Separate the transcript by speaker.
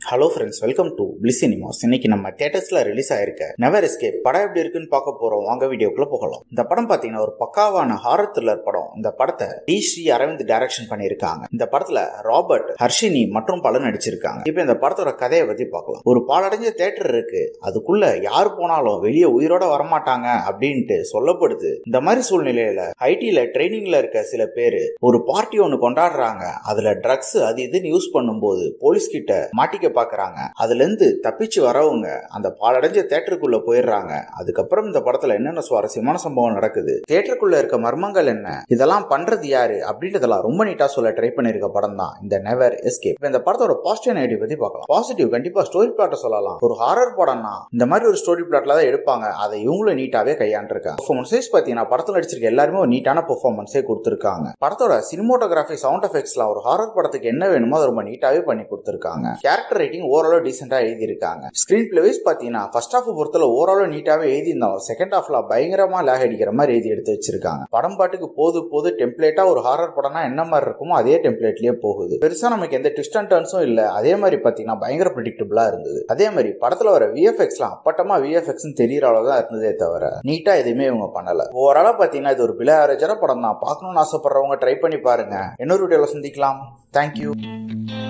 Speaker 1: Hello friends, welcome to bliss cinemas. இன்னைக்கு நம்ம தியேட்டர்ஸ்ல ரிலீஸ் ஆயிருக்க நெவர் எஸ்கேப் படம் எப்படி இருக்குன்னு பார்க்க போறோம். வாங்க வீடியோக்குள்ள போகலாம். இந்த படம் பாத்தீங்கன்னா ஒரு பக்காவான ஹாரர் த்ரில்லர் படம். இந்த படத்தை டி ஸ்ரீ அரவிந்த் டைரக்ஷன் பண்ணியிருக்காங்க. இந்த படத்துல ராபர்ட், ஹர்ஷினி மற்றும் பலர் நடிச்சிருக்காங்க. இப்போ இந்த படத்தோட கதையை பத்தி பார்க்கலாம். ஒரு பாலடைஞ்ச தியேட்டர் இருக்கு, அதுக்குள்ள யார் போனாலும் வெளியே உயிரோட வரமாட்டாங்க அப்படின்ட்டு சொல்லப்படுது. இந்த மாதிரி சூழ்நிலையில ஐடில ட்ரைனிங்ல இருக்க சில பேரு ஒரு பார்ட்டி ஒன்னு கொண்டாடுறாங்க. அதுல ட்ரக்ஸ் அது இதுன்னு யூஸ் பண்ணும்போது போலீஸ் கிட்ட மாட்டிக்க பாக்குறாங்க. அதுல இருந்து தப்பிச்சு வரவங்க அந்த பாலடைஞ்ச தியேட்டருக்குள்ள போயிடுறாங்க. அதுக்கப்புறம் இந்த படத்துல என்னென்ன சுவாரஸ்யமான சம்பவம் நடக்குது, தியேட்டருக்குள்ள இருக்க மர்மங்கள் என்ன, இதெல்லாம் பண்றது யாரு அப்படின்றதெல்லாம் ரொம்ப நீட்டா சொல்ல ட்ரை பண்ணிருக்க படம் தான் இந்த நெவர் எஸ்கேப். இந்த படத்தோட பாசிட்டிவ் நெகட்டிவ் பத்தி பார்க்கலாம். பாசிட்டிவ் கண்டிப்பா ஸ்டோரி பிளாட்ட சொல்லலாம். ஒரு ஹாரர் படம்னா இந்த மாதிரி ஒரு ஸ்டோரி பிளாட்ல தான் எடுப்பாங்க. அதை இவங்களும் நீட்டாவே கையாண்டிருக்காங்க. பெர்ஃபார்மன்ஸ் பாத்தீங்கன்னா படத்துல நடிச்சிருக்க எல்லாருமே ஒரு நீட்டான பெர்ஃபார்மன்ஸே கொடுத்திருக்காங்க. படத்தோட சினிமோட்டோகிராஃபி, சவுண்ட் எஃபெக்ட்ஸ்லாம் ஒரு ஹாரர் படத்துக்கு என்ன வேணுமோ அதை ரொம்ப நீட்டாவே பண்ணி கொடுத்திருக்காங்க. கேரக்டர் ரைட்டிங் ஓரளவு டீசெண்டா எழுதி இருக்காங்க. ஸ்கிரீன் பிளே வைஸ் பாத்தீங்கன்னா ஃபர்ஸ்ட் ஹாஃப் பொறுத்தல ஓரளவு நீட்டாவே எழுதி இருந்தாலும் செகண்ட் ஹாஃப்ல பயங்கரமா லேக் அடிக்கிற மாதிரி எழுதி எடுத்து வச்சிருக்காங்க. படம் பாட்டுக்கு போது டெம்ப்ளேட்டா ஒரு ஹாரர் படம்னா என்ன மாதிரி இருக்குமோ அதே டெம்ப்ளேட்லயே போகுது. பெருசா நமக்கு எந்த ட்விஸ்ட் அண்ட் டர்ன்ஸும் இல்ல. அதே மாதிரி பாத்தீங்கன்னா பயங்கர ப்ரெடிக்டபிளா இருந்தது. அதே மாதிரி படத்துல வர விஎஃப்எக்ஸ்லாம் அப்பட்டமா விஎஃப்எக்ஸ் தெரியற அளவு தான் இருந்ததே தவிர நீட்டா எதுவுமே இவங்க பண்ணல. ஓவராலா பாத்தீங்கன்னா இது ஒரு பிலோ ஆவரேஜான படம் தான். பார்க்கணும்னு ஆசைப்படுறவங்க ட்ரை பண்ணி பாருங்க. இன்னொரு வீடியோல சந்திக்கலாம். தேங்க்யூ.